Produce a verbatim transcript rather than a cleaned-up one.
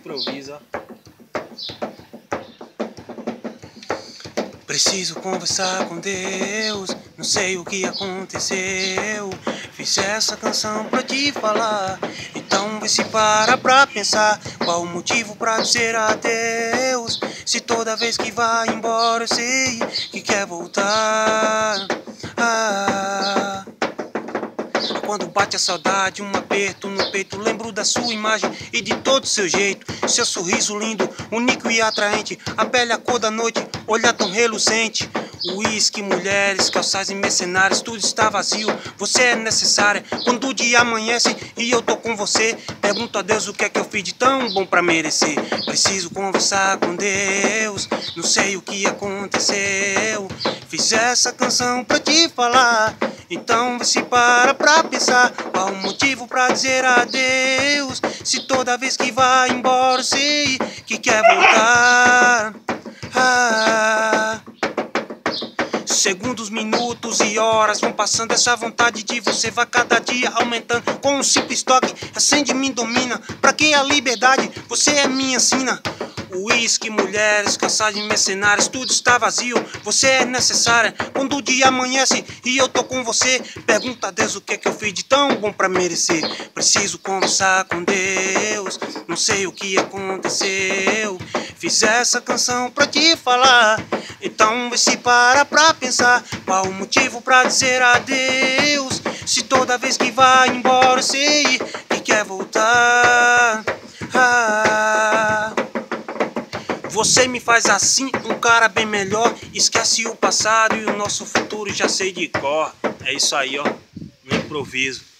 Improvisa. Preciso conversar com Deus, não sei o que aconteceu. Fiz essa canção pra te falar, então vê se para pra pensar. Qual o motivo pra dizer adeus, se toda vez que vai embora eu sei que quer voltar. Ah, quando bate a saudade, um aperto no peito, lembro da sua imagem e de todo o seu jeito. Seu sorriso lindo, único e atraente, a pele a cor da noite, olhar tão relucente. Uísque, mulheres, calçados e mercenários, tudo está vazio, você é necessária. Quando o dia amanhece e eu tô com você, pergunto a Deus o que é que eu fiz de tão bom pra merecer. Preciso conversar com Deus, não sei o que aconteceu. Fiz essa canção pra te falar, então vê se para pra pensar. Qual o motivo pra dizer adeus, se toda vez que vai embora eu sei que quer voltar. Ah, segundos, minutos e horas vão passando, essa vontade de você vai cada dia aumentando. Com um simples toque, acende me domina. Pra que a liberdade? Você é minha sina. Uísque, mulheres, calçados e mercenários, tudo está vazio, você é necessária. Quando o dia amanhece e eu tô com você, pergunta a Deus o que é que eu fiz de tão bom pra merecer. Preciso conversar com Deus, não sei o que aconteceu. Fiz essa canção pra te falar, então vê se para pra pensar. Qual o motivo pra dizer adeus, se toda vez que vai embora eu sei que quer voltar. Ah, você me faz assim, um cara bem melhor. Esquece o passado e o nosso futuro já sei de cor. É isso aí, ó, no improviso.